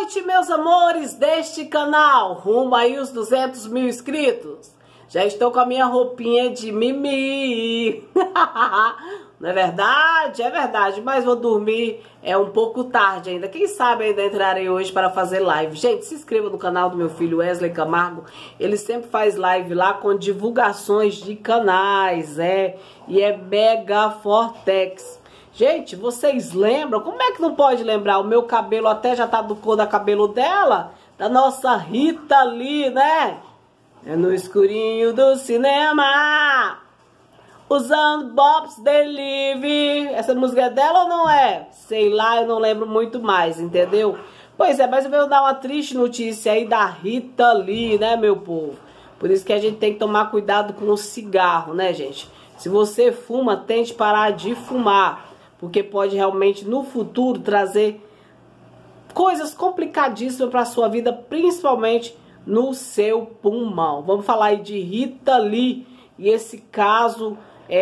noite, meus amores deste canal, rumo aí os 200 mil inscritos. Já estou com a minha roupinha de mimi. Não é verdade? É verdade, mas vou dormir um pouco tarde ainda. Quem sabe ainda entrarei hoje para fazer live. Gente, se inscreva no canal do meu filho Wesley Camargo. Ele sempre faz live lá com divulgações de canais, e é mega fortex. Gente, vocês lembram? Como é que não pode lembrar? O meu cabelo até já tá do cor da cabelo dela, da nossa Rita Lee, né? É no escurinho do cinema, usando Bob's Delivery. Essa música é dela ou não é? Sei lá, eu não lembro muito mais, entendeu? Pois é, mas eu vou dar uma triste notícia aí da Rita Lee, né, meu povo? Por isso que a gente tem que tomar cuidado com o cigarro, né, gente? Se você fuma, tente parar de fumar, porque pode realmente no futuro trazer coisas complicadíssimas para a sua vida, principalmente no seu pulmão. Vamos falar aí de Rita Lee e esse caso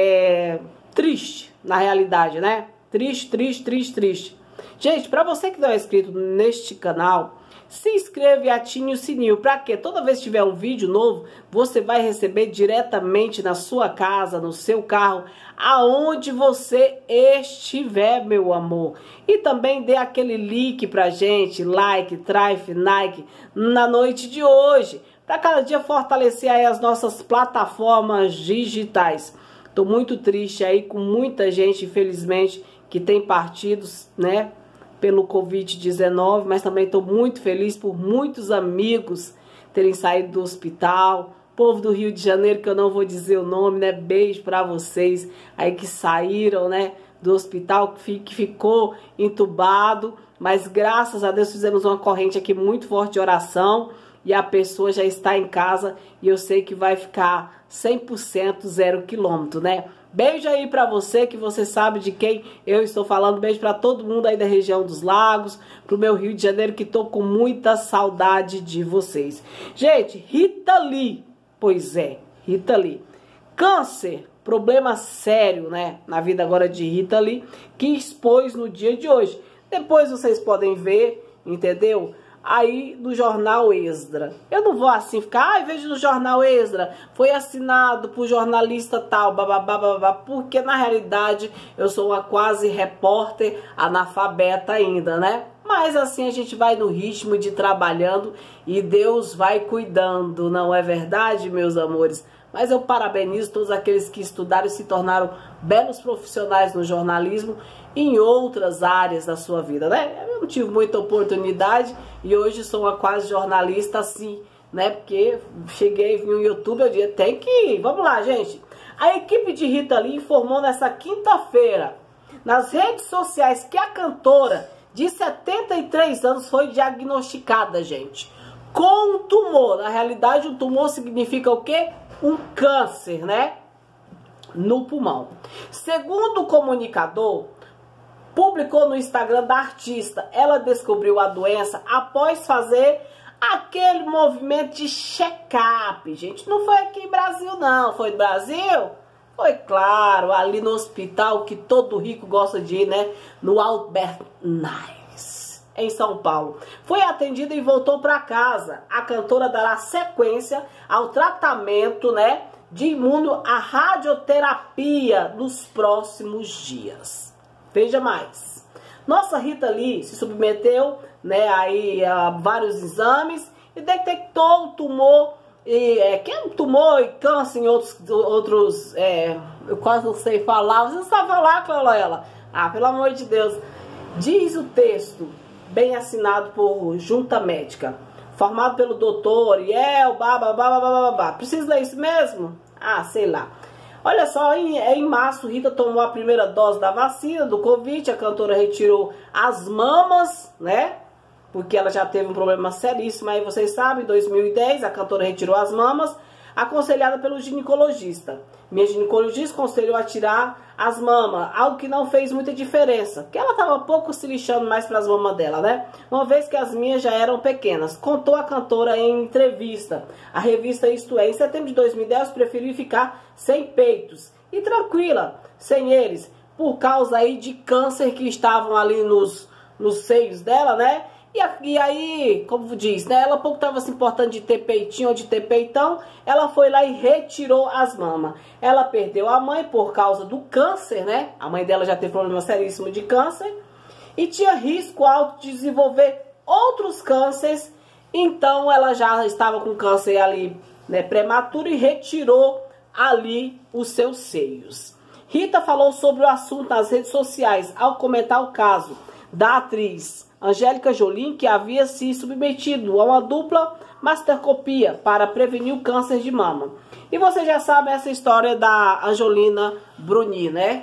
triste, na realidade, né? Triste, triste, triste, triste. Gente, para você que não é inscrito neste canal, se inscreva e ative o sininho. Para quê? Toda vez que tiver um vídeo novo, você vai receber diretamente na sua casa, no seu carro, aonde você estiver, meu amor. E também dê aquele like pra gente, like, trife, Nike, na noite de hoje, para cada dia fortalecer aí as nossas plataformas digitais. Tô muito triste aí com muita gente, infelizmente, que tem partidos, né, pelo Covid-19, mas também estou muito feliz por muitos amigos terem saído do hospital. Povo do Rio de Janeiro, que eu não vou dizer o nome, né? Beijo para vocês aí que saíram, né, do hospital, que ficou entubado, mas graças a Deus fizemos uma corrente aqui muito forte de oração e a pessoa já está em casa e eu sei que vai ficar 100% 0 quilômetro, né? Beijo aí pra você, que você sabe de quem eu estou falando. Beijo pra todo mundo aí da região dos lagos, pro meu Rio de Janeiro, que tô com muita saudade de vocês. Gente, Rita Lee, pois é, Rita Lee. Câncer, problema sério, né, na vida agora de Rita Lee, que expôs no dia de hoje. Depois vocês podem ver, entendeu? Aí no jornal Extra. Eu não vou assim ficar, vejo no jornal Extra, foi assinado por jornalista tal, bababá, bababá, porque na realidade eu sou uma quase repórter analfabeta ainda, né? Mas assim a gente vai no ritmo de trabalhando e Deus vai cuidando, não é verdade, meus amores? Mas eu parabenizo todos aqueles que estudaram e se tornaram belos profissionais no jornalismo e em outras áreas da sua vida, né? Eu não tive muita oportunidade e hoje sou uma quase jornalista assim, né? Porque cheguei, vi no YouTube, eu disse, tem que ir. Vamos lá, gente. A equipe de Rita Lee informou nessa quinta-feira nas redes sociais que a cantora de 73 anos foi diagnosticada, gente, com um tumor. Na realidade, o tumor significa o quê? Um câncer, né, no pulmão. Segundo o comunicador, publicou no Instagram da artista, ela descobriu a doença após fazer aquele movimento de check-up. Gente, não foi aqui em Brasil, não. Foi no Brasil? Foi, claro, ali no hospital que todo rico gosta de ir, né, no Albert Nice, em São Paulo. Foi atendida e voltou para casa. A cantora dará sequência ao tratamento, né, de imuno à radioterapia nos próximos dias. Veja mais. Nossa Rita Lee se submeteu, né, aí a vários exames e detectou o tumor, que é um tumor e câncer em outros eu quase não sei falar. Você sabe falar, Cloela? Ah, pelo amor de Deus. Diz o texto, bem assinado por junta médica, formado pelo doutor Ariel, babá. Precisa ler isso mesmo? Ah, sei lá. Olha só, em março, Rita tomou a primeira dose da vacina do Covid. A cantora retirou as mamas, né? Porque ela já teve um problema seríssimo. Aí vocês sabem, em 2010, a cantora retirou as mamas, aconselhada pelo ginecologista. Minha ginecologista aconselhou a tirar as mamas, algo que não fez muita diferença, porque ela estava pouco se lixando mais para as mamas dela, né? Uma vez que as minhas já eram pequenas, contou a cantora em entrevista. A revista Isto É, em setembro de 2010, preferiu ficar sem peitos e tranquila, sem eles, por causa aí de câncer que estavam ali nos seios dela, né? E aí, como diz, né? Ela pouco estava se importando de ter peitinho ou de ter peitão. Ela foi lá e retirou as mamas. Ela perdeu a mãe por causa do câncer, né? A mãe dela já teve problema seríssimo de câncer. E tinha risco alto de desenvolver outros cânceres. Então, ela já estava com câncer ali, né, prematuro e retirou ali os seus seios. Rita falou sobre o assunto nas redes sociais ao comentar o caso da atriz Angélica Jolie, que havia se submetido a uma dupla mastectomia para prevenir o câncer de mama. E você já sabe essa história da Angelina Bruni, né?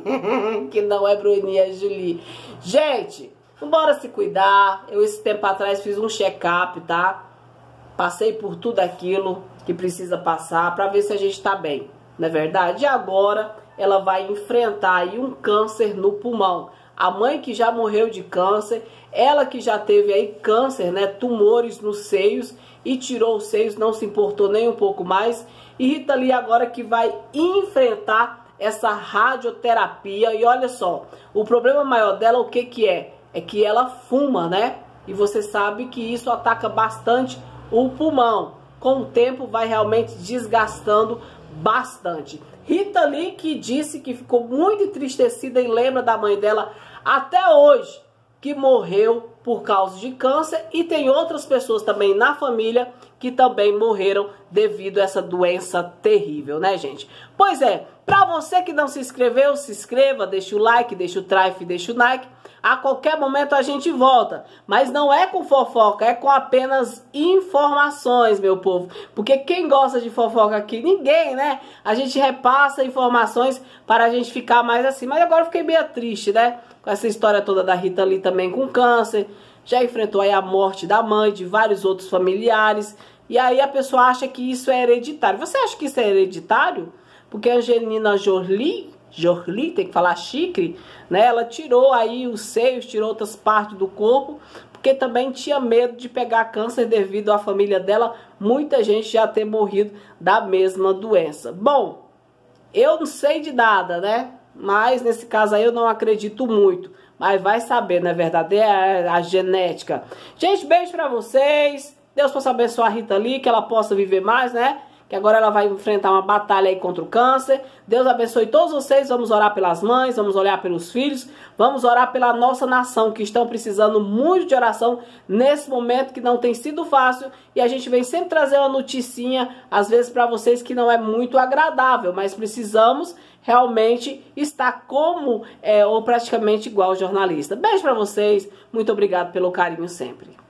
Que não é Bruni, é Jolie. Gente, bora se cuidar. Eu esse tempo atrás fiz um check-up, tá? Passei por tudo aquilo que precisa passar para ver se a gente tá bem, não é verdade? E agora ela vai enfrentar aí um câncer no pulmão. A mãe que já morreu de câncer, ela que já teve aí câncer, né, tumores nos seios e tirou os seios, não se importou nem um pouco mais. E Rita Lee agora que vai enfrentar essa radioterapia. E olha só, o problema maior dela, o que que é? É que ela fuma, né? E você sabe que isso ataca bastante o pulmão. Com o tempo vai realmente desgastando bastante. Rita Lee que disse que ficou muito entristecida e lembra da mãe dela até hoje, que morreu por causa de câncer, e tem outras pessoas também na família que também morreram devido a essa doença terrível, né, gente? Pois é, pra você que não se inscreveu, se inscreva, deixa o like, deixa o trike, deixa o like. A qualquer momento a gente volta, mas não é com fofoca, é com apenas informações, meu povo. Porque quem gosta de fofoca aqui? Ninguém, né? A gente repassa informações para a gente ficar mais assim. Mas agora eu fiquei meio triste, né? Com essa história toda da Rita Lee também com câncer. Já enfrentou aí a morte da mãe, de vários outros familiares. E aí a pessoa acha que isso é hereditário. Você acha que isso é hereditário? Porque a Angelina Jolie, tem que falar chique, né? Ela tirou aí os seios, tirou outras partes do corpo, porque também tinha medo de pegar câncer devido à família dela, muita gente já ter morrido da mesma doença. Bom, eu não sei de nada, né? Mas nesse caso aí eu não acredito muito. Mas vai saber, não é verdade? É a genética. Gente, beijo pra vocês. Deus possa abençoar a Rita Lee, que ela possa viver mais, né? Que agora ela vai enfrentar uma batalha aí contra o câncer. Deus abençoe todos vocês. Vamos orar pelas mães, vamos orar pelos filhos, vamos orar pela nossa nação, que estão precisando muito de oração nesse momento que não tem sido fácil. E a gente vem sempre trazer uma noticinha, às vezes para vocês, que não é muito agradável, mas precisamos realmente estar como ou praticamente igual jornalista. Beijo para vocês, muito obrigado pelo carinho sempre.